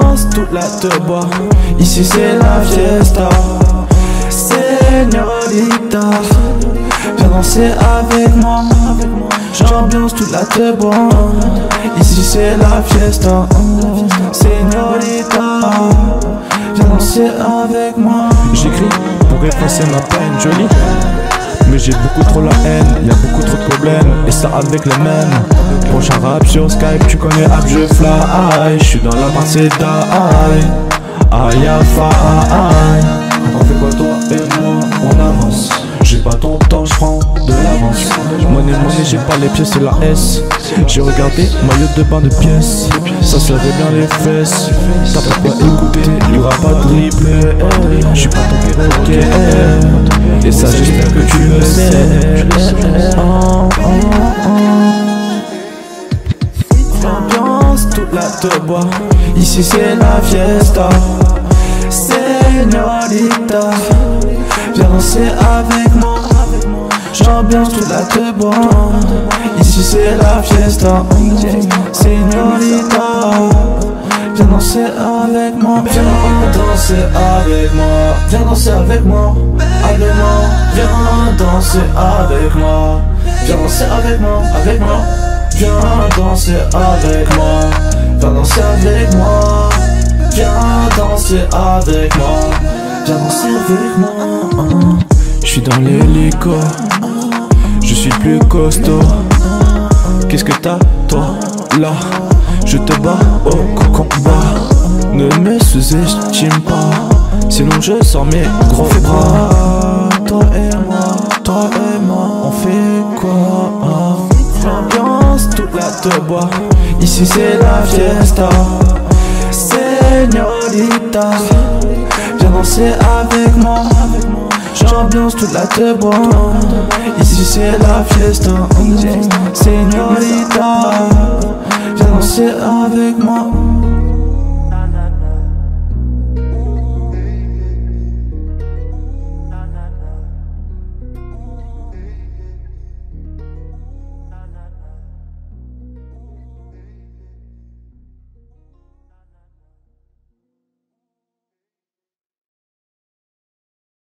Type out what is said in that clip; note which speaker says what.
Speaker 1: L'ambiance, toute la te boit. Ici c'est la fiesta. Señorita, viens danser avec moi. J'ambiance, toute la te boit. Ici c'est la fiesta. Señorita, viens danser avec moi.
Speaker 2: J'écris pour effacer ma peine, jolie. Mais j'ai beaucoup trop la haine, y'a beaucoup trop de problèmes, et ça avec les mêmes. Prochain rap sur Skype, tu connais app, je fly. J'suis dans la partie d'aïe, aïe aïe. On fait quoi toi et moi, on avance. J'ai pas ton temps, j'prends de l'avance. Money, j'ai pas les pièces, c'est la S. J'ai regardé maillot de bain de pièces. Ça servait bien les fesses. T'as pas quoi écouter, y'aura pas de triplé. J'suis pas ton perroquet. Et ça j'espère que tu le sais.
Speaker 1: L'ambiance, toute la te boit. Ici c'est la fiesta. Señorita, viens danser avec moi. J'ambiance, toute la te boit. Ici c'est la fiesta. Señorita, viens danser avec moi. Viens danser avec moi. Viens danser avec moi. Avec moi. Viens danser avec moi. Viens danser avec moi. Avec moi. Viens danser avec moi. Viens danser avec moi. Viens danser avec moi. Viens danser avec moi.
Speaker 2: J'suis dans l'hélico, je suis plus costaud. Qu'est-ce que t'as toi là? Je te bats au combat. Ne me sous-estime pas, sinon je sors mes gros bras.
Speaker 1: Toi et moi, on fait quoi? L'ambiance, toute la te boit. Ici c'est la fiesta. Señorita, viens danser avec moi. J'ambiance, toute la te boit. Ici c'est la fiesta. Señorita, viens danser avec moi.